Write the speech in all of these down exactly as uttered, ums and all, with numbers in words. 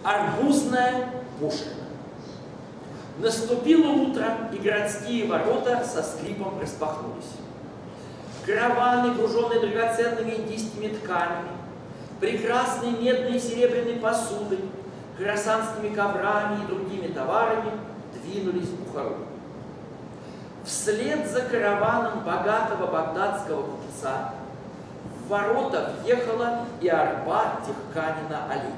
Арбузная пошлина. Наступило утро, и городские ворота со скрипом распахнулись. Караваны, груженные драгоценными индийскими тканями, прекрасной медной и серебряной посудой, хорасанскими коврами и другими товарами двинулись в Бухару. Вслед за караваном богатого багдадского купца в ворота въехала и арба Дихканина Али.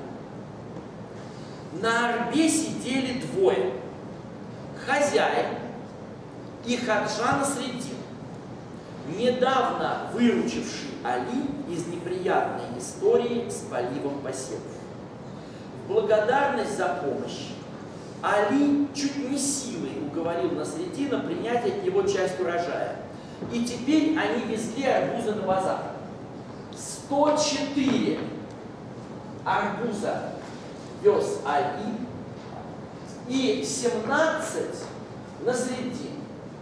На арбе сидели двое – хозяин и Хаджа Насреддин, недавно выручивший Али из неприятной истории с поливом посевов. В благодарность за помощь Али чуть не силой уговорил Насреддина принять от него часть урожая. И теперь они везли арбузы на базар. сто четыре арбуза вез Али и семнадцать Насреддин.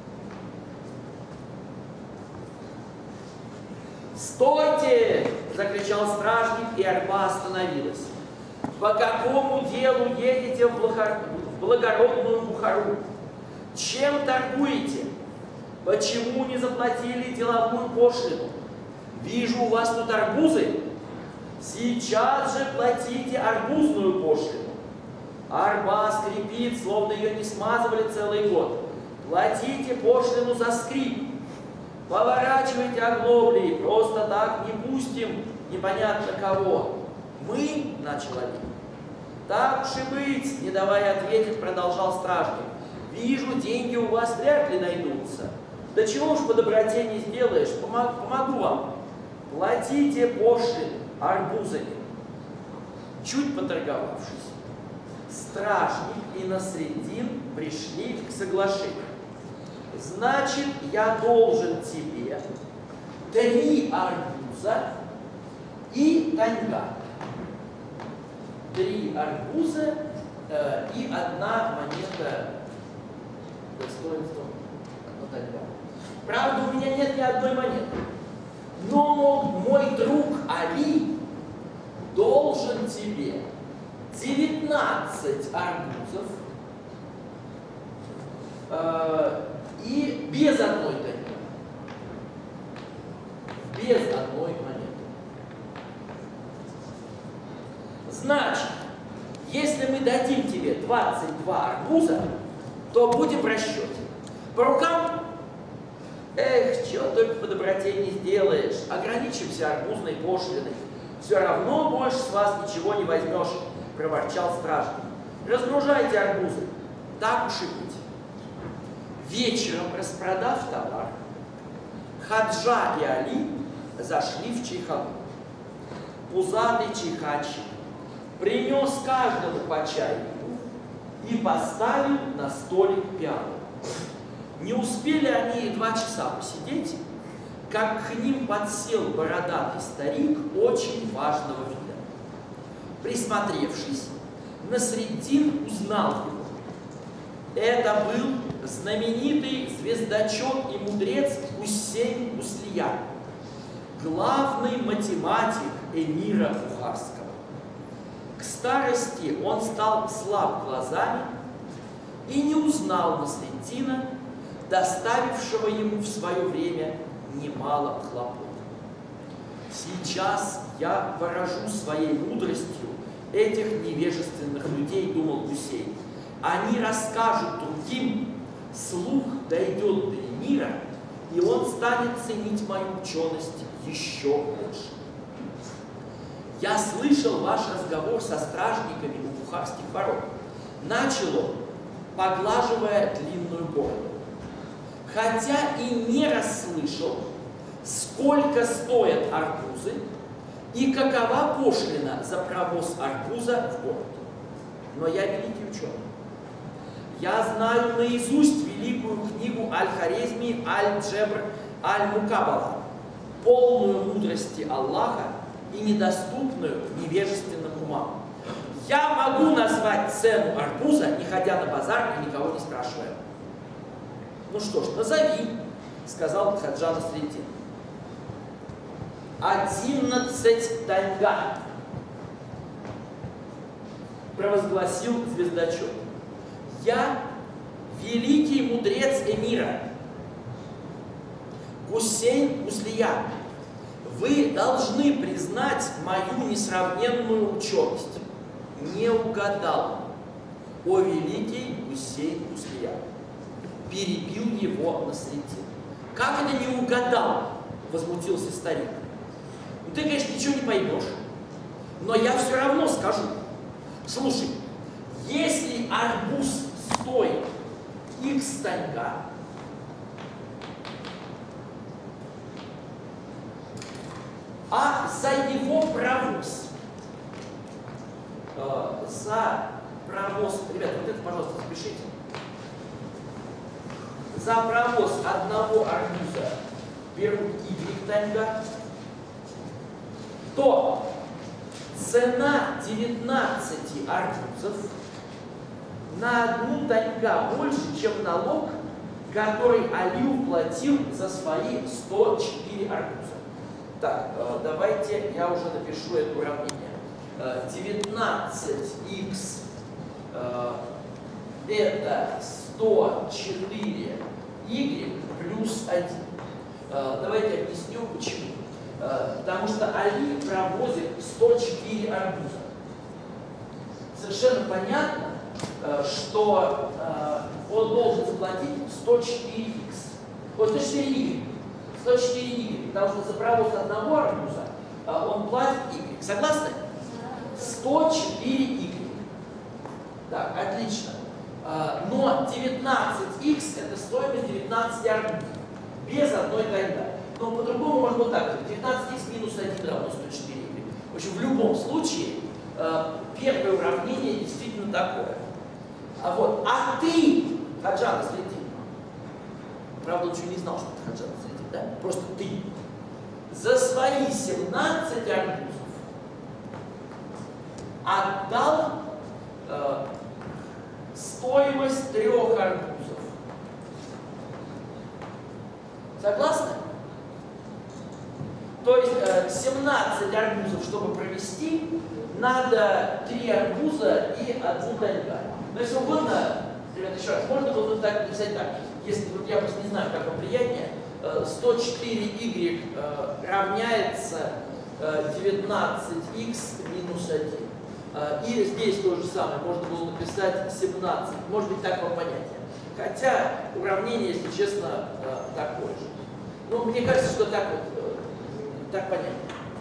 «Стойте!» – закричал стражник, и арба остановилась. «По какому делу едете в, Блахар... в благородную Бухару? Чем торгуете? Почему не заплатили деловую пошлину? Вижу, у вас тут арбузы. Сейчас же платите арбузную пошлину. Арба скрипит, словно ее не смазывали целый год. Платите пошлину за скрип. Поворачивайте оглобли, просто так не пустим непонятно кого. Мы, — начал Али. Так уж и быть, не давая ответить, продолжал стражник. Вижу, деньги у вас вряд ли найдутся. Да чего уж по доброте не сделаешь, помог, помогу вам. Платите пошлину арбузами. Чуть поторговавшись, стражник и Насреддин пришли к соглашению. Значит, я должен тебе три арбуза и таньга. Три арбуза э, и одна монета достоинством одна таньга. Правда, у меня нет ни одной монеты. Но мой друг Али должен тебе девятнадцать арбузов э, и без одной таньги. Без одной монеты. Значит, если мы дадим тебе двадцать два арбуза, то будем в расчете. По рукам? Эх, чего только по доброте не сделаешь. Ограничимся арбузной пошлиной. Все равно больше с вас ничего не возьмешь, проворчал стражник. Разгружайте арбузы. Так уж и быть. Вечером, распродав товар, Хаджа и Али зашли в чайхану. Пузатый чайханщик принес каждому по чайнику и поставил на столик пиалу. Не успели они и два часа посидеть, как к ним подсел бородатый старик очень важного вида. Присмотревшись, Насреддин узнал его. Это был знаменитый звездочет и мудрец Гусейн Муслиян, главный математик эмира Бухарского. К старости он стал слаб глазами и не узнал Насреддина, доставившего ему в свое время немало хлопот. Сейчас я поражу своей мудростью этих невежественных людей, думал Гусейн. Они расскажут другим, слух дойдет до эмира, и он станет ценить мою ученость еще больше. Я слышал ваш разговор со стражниками у бухарских ворот. Начал он, поглаживая длинную бороду. Хотя и не расслышал, сколько стоят арбузы и какова пошлина за провоз арбуза в город. Но я великий ученый. Я знаю наизусть великую книгу Аль-Хорезми Аль-Джебр Аль-Мукабала, полную мудрости Аллаха и недоступную невежественным умам. Я могу назвать цену арбуза, не ходя на базар и никого не спрашивая. Ну что ж, назови, сказал Хаджа Насреддин. Одиннадцать таньга. провозгласил звездочет: «Я великий мудрец Эмира, Гусейн Муслиян. Вы должны признать мою несравненную ученость». Не угадал. О великий Гусейн Муслиян. Перебил его на среде. Как это не угадал? Возмутился старик. Ну, ты, конечно, ничего не поймешь, но я все равно скажу. Слушай, если арбуз стоит икс таньга, а за его провоз, э, за провоз, ребята, вот это, пожалуйста, запишите, за провоз одного арбуза берут y таньга, то цена девятнадцати арбузов на одну таньга больше, чем налог, который Алиу платил за свои сто четыре арбуза. Так, давайте я уже напишу это уравнение. девятнадцать икс это сто четыре y плюс один. Давайте объясню почему. Потому что Али провозит сто четыре арбуза. Совершенно понятно, что он должен заплатить сто четыре икс. Вот сто четыре y. сто четыре y. Потому что за провоз одного арбуза он платит y. Согласны? сто четыре y. Так, отлично. Но девятнадцать икс это стоимость девятнадцати арбузов. Без одной тайга. Но по-другому можно вот так. девятнадцать икс минус один равно сто четыре y. В общем, в любом случае, первое уравнение действительно такое. А вот, а ты, Хаджан Следин, правда, он еще не знал, что ты Хаджан Следин, да? Просто ты за свои семнадцать арбузов отдал э, стоимость трех арбузов. Согласны? То есть э, семнадцать арбузов, чтобы провести, надо три арбуза и одну тайга. Но если угодно, ребята, еще раз, можно было бы так написать так. Если вот я просто не знаю, как вам приятнее, сто четыре y равняется девятнадцать икс минус один. И здесь то же самое, можно было написать семнадцать. Может быть, так вам понятнее. Хотя уравнение, если честно, такое же. Но мне кажется, что так вот, так понятно.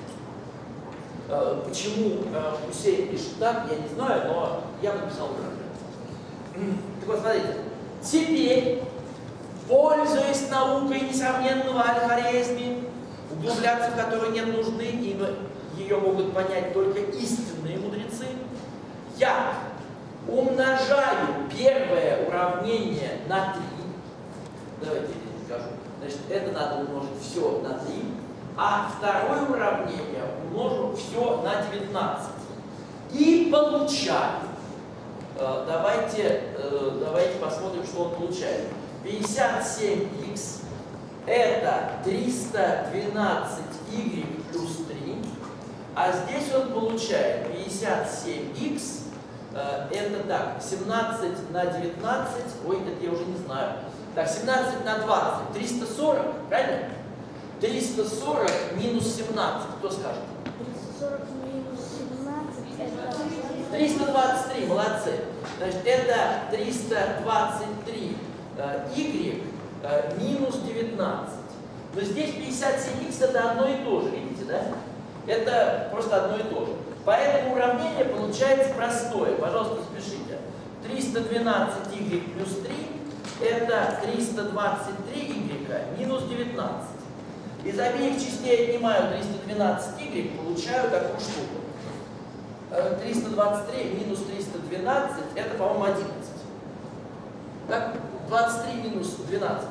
Почему Гусейн пишет так, я не знаю, но я написал уравнение. Так вот, смотрите. Теперь, пользуясь наукой несравненного Аль-Хорезми, углубляться в которой нет нужды, ибо ее могут понять только истинные мудрецы, я умножаю первое уравнение на три. Давайте я скажу. Значит, это надо умножить все на три, а второе уравнение умножу все на девятнадцать. И получаю. Давайте, давайте посмотрим, что он получает. пятьдесят семь икс это триста двенадцать y плюс три, а здесь он получает пятьдесят семь икс, это так, семнадцать на девятнадцать, ой, это я уже не знаю, так, семнадцать на двадцать, триста сорок, правильно? триста сорок минус семнадцать, кто скажет? триста сорок минус семнадцать это... триста двадцать три, молодцы. Значит, это триста двадцать три y минус девятнадцать. Но здесь пятьдесят семь икс это одно и то же, видите, да? Это просто одно и то же. Поэтому уравнение получается простое. Пожалуйста, запишите. триста двенадцать y плюс три это триста двадцать три y минус девятнадцать. Из обеих частей отнимаю триста двенадцать y, получаю такую штуку. триста двадцать три минус триста двенадцать, это, по-моему, одиннадцать. Так? двадцать три минус двенадцать.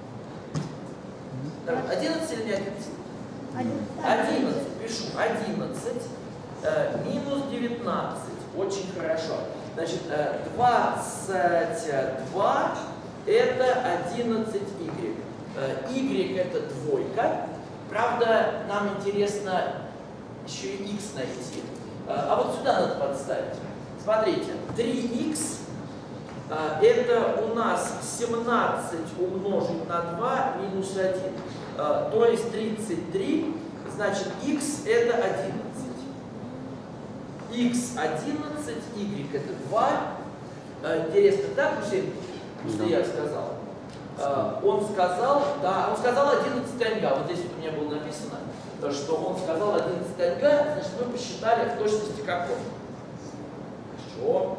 одиннадцать или не одиннадцать? одиннадцать. Пишу. одиннадцать э, минус девятнадцать. Очень хорошо. Значит, э, двадцать два это одиннадцать y. Э, y это двойка. Правда, нам интересно еще и x найти. А вот сюда надо подставить. Смотрите, три икс а, это у нас семнадцать умножить на два минус один. А, то есть тридцать три, значит х это одиннадцать. х одиннадцать, y это два. А, интересно, так что я сказал? А, он сказал, да, он сказал одиннадцать таньга. Вот здесь вот у меня было написано, что он сказал одиннадцать таньга, значит мы посчитали в точности какой. Хорошо.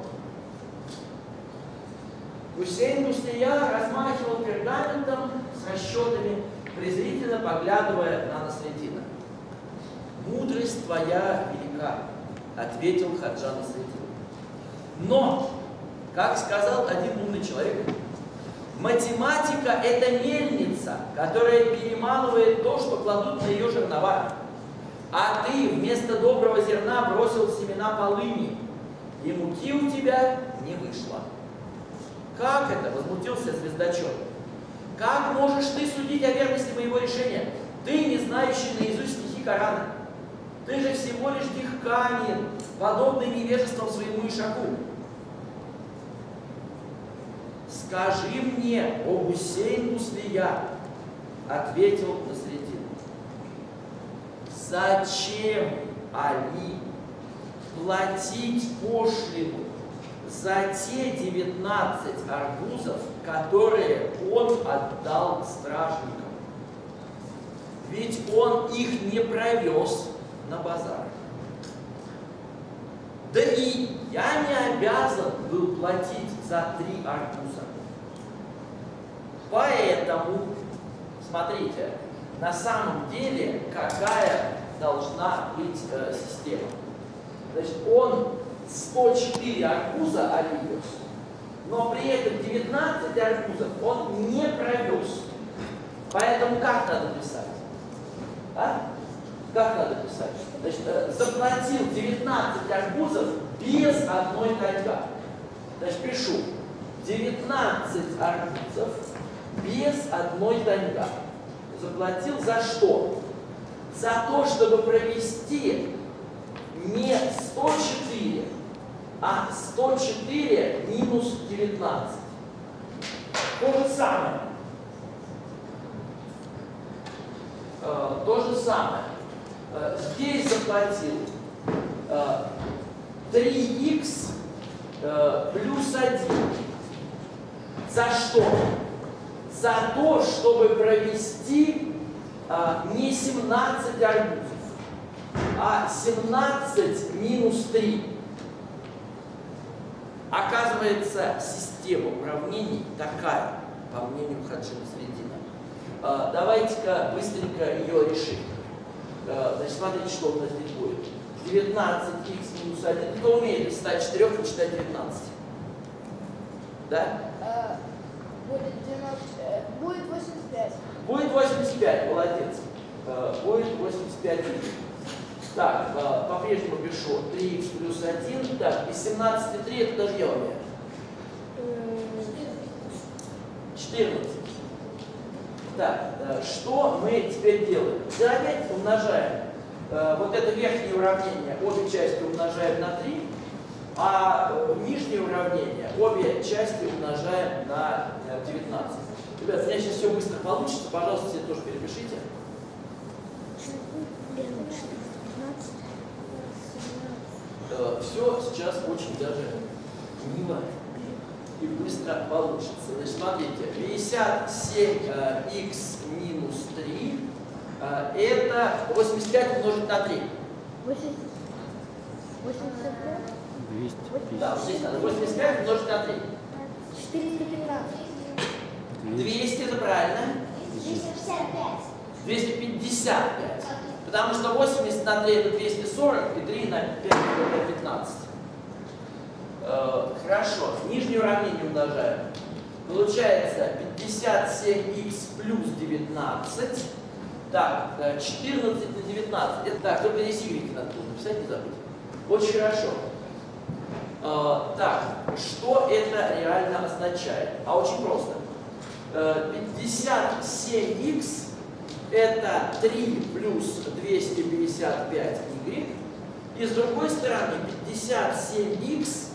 Гусейн Буслия размахивал пергаментом с расчетами, презрительно поглядывая на Насреддина. «Мудрость твоя велика», — ответил Хаджа Насреддин. «Но, как сказал один умный человек, математика — это мельница, которая перемалывает то, что кладут на ее жернова. А ты вместо доброго зерна бросил семена полыни, и муки у тебя не вышло». «Как это?» — возмутился звездочет. «Как можешь ты судить о верности моего решения? Ты, не знающий наизусть стихи Корана. Ты же всего лишь дихканин, подобный невежеством своему Ишаку. Скажи мне, о Гусейн Буслия», — ответил Насреддин, — «зачем Али платить пошлину за те девятнадцать арбузов, которые он отдал стражникам? Ведь он их не провез на базар. Да и я не обязан был платить за три арбуза. Поэтому, смотрите, на самом деле, какая должна быть э, система. Значит, он сто четыре арбуза овес, но при этом девятнадцать арбузов он не провез. Поэтому как надо писать? А? Как надо писать? Значит, э, заплатил девятнадцать арбузов без одной таньга. Значит, пишу девятнадцать арбузов без одной таньга. Заплатил за что? За то, чтобы провести не сто четыре, а сто четыре минус девятнадцать. То же самое. Э, то же самое. Э, здесь заплатил э, три икс э, плюс один. За что? За то, чтобы провести э, не семнадцать арбузов, а семнадцать минус три. Оказывается, система уравнений такая, по мнению Хаджи Насреддина. А, давайте-ка быстренько ее решим. А, значит, смотрите, что у нас здесь будет. девятнадцать икс минус один. Кто умеет из ста четырёх почитать девятнадцать? Да? А, будет девяносто, будет восемьдесят пять. Будет восемьдесят пять, молодец. А, будет восемьдесят пять. Так, а, по-прежнему пишу три икс плюс один. Так, из семнадцати три это даже я умею. четырнадцать. Так, что мы теперь делаем? Опять умножаем. Вот это верхнее уравнение, обе части умножаем на три, а нижнее уравнение, обе части умножаем на девятнадцать. Ребят, у меня сейчас все быстро получится, пожалуйста, все тоже перепишите. Все сейчас очень даже мило и быстро получится. Значит, смотрите, пятьдесят семь икс минус три э, это восемьдесят пять умножить на три. восемьдесят пять? двести пятьдесят. Да, здесь надо восемьдесят пять умножить на три. четыреста пятнадцать. двести это правильно. двести пятьдесят пять. двести пятьдесят пять. Потому что восемьдесят на три это двести сорок, и три на пять это пятнадцать. Э, хорошо, нижнее уравнение умножаем. Получается пятьдесят семь икс плюс девятнадцать. Так, четырнадцать на девятнадцать. Это, так, только здесь y надо было написать, не забудь. Очень хорошо. Э, так, что это реально означает? А очень просто. Э, пятьдесят семь икс это три плюс двести пятьдесят пять y. И с другой стороны пятьдесят семь икс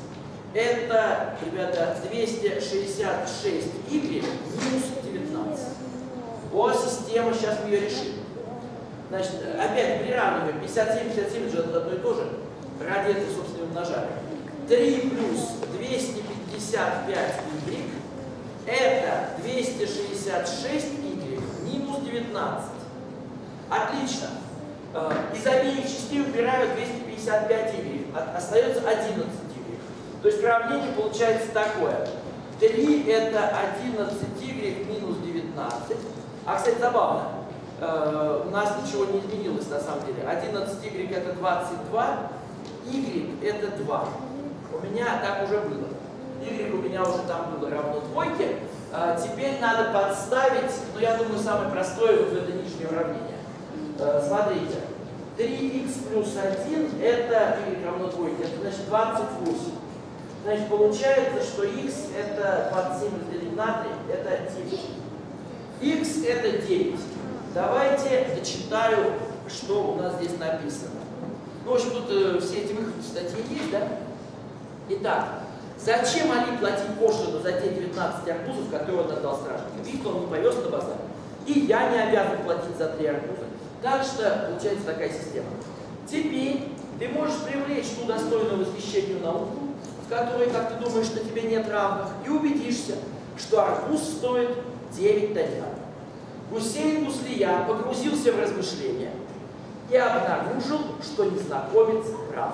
Это, ребята, двести шестьдесят шесть y минус девятнадцать. О, система, сейчас мы ее решим. Значит, опять приравниваем. пятьдесят семь, пятьдесят семь же одно и то же. Ради этого, собственно, умножаем. три плюс двести пятьдесят пять y это двести шестьдесят шесть y минус девятнадцать. Отлично. Из обеих частей убираю двести пятьдесят пять y. Остается одиннадцать y. То есть уравнение получается такое. три это одиннадцать y минус девятнадцать. А, кстати, забавно. У нас ничего не изменилось на самом деле. одиннадцать y это двадцать два, y это два. У меня так уже было. Y у меня уже там было равно двойке. А теперь надо подставить, ну я думаю, самое простое вот в это нижнее уравнение. А, смотрите, три икс плюс один это y равно двойке, это значит двадцать восемь. Значит, получается, что x это двадцать семь разделить на три, это девять. X это девять. Давайте дочитаю, что у нас здесь написано. Ну, в общем, тут э, все эти выходы в статье есть, да? Итак, зачем Али платить пошлину за те девятнадцать арбузов, которые он отдал стражнику? Видите, он не повез на базар. И я не обязан платить за три арбуза. Так что получается такая система. Теперь ты можешь привлечь ту достойную восхищению науку, в которой, как ты думаешь, что тебе нет равных, и убедишься, что арбуз стоит девять талер. Гусейн Буслиян погрузился в размышления и обнаружил, что незнакомец прав.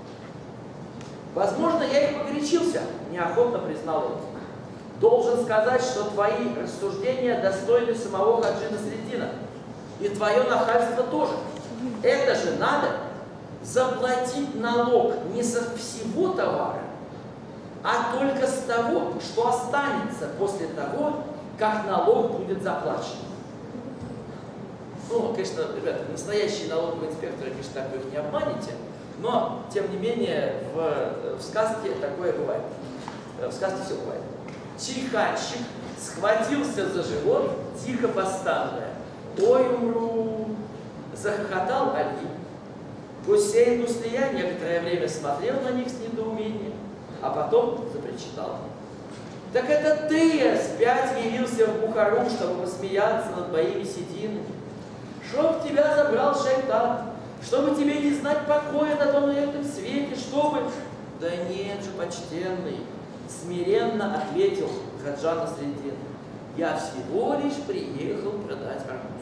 Возможно, я и погорячился, неохотно признал он. Должен сказать, что твои рассуждения достойны самого Хаджи Насреддина. И твое нахальство тоже. Это же надо заплатить налог не со всего товара, а только с того, что останется после того, как налог будет заплачен. Ну, конечно, ребята, настоящие налоговые инспекторы, конечно, так вы их не обманете, но, тем не менее, в, в сказке такое бывает. В сказке все бывает. Чайханщик схватился за живот, тихо постановая: «Ой, умру!» Захохотал Али. Гусейн Буслиян некоторое время смотрел на них с недоумением, а потом запричитал: «Так это ты спять явился в Бухару, чтобы посмеяться над моими сединами. Чтоб тебя забрал шайтан, чтобы тебе не знать покоя на том и этом свете, чтобы...» «Да нет же, почтенный!» — смиренно ответил Хаджа Насреддин. «Я всего лишь приехал продать арбуз».